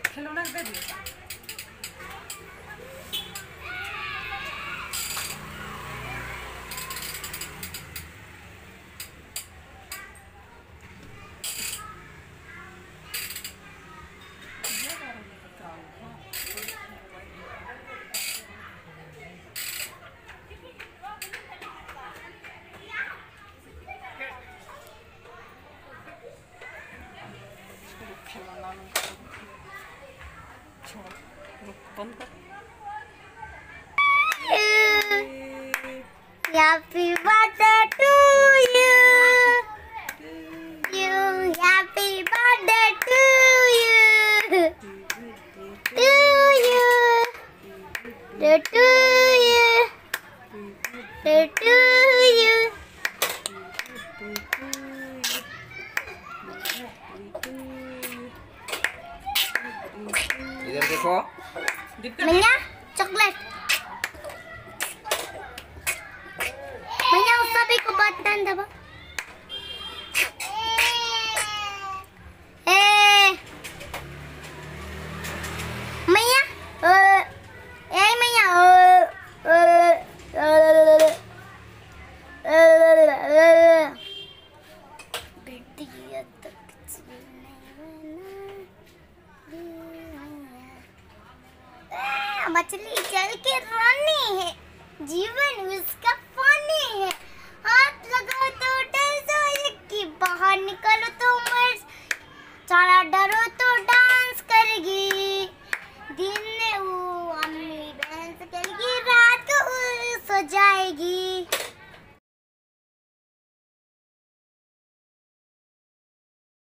खिलौना दे दिए। खिलौना छोड़, रुक, बंद कर। Happy birthday to you. Happy birthday to you. To you. To you. To you. इधर देखो। मैया चॉकलेट। मैया उस सभी को बटन दबा। मैया मैया बेटी तक मछली जल के रानी है, जीवन उसका पानी है।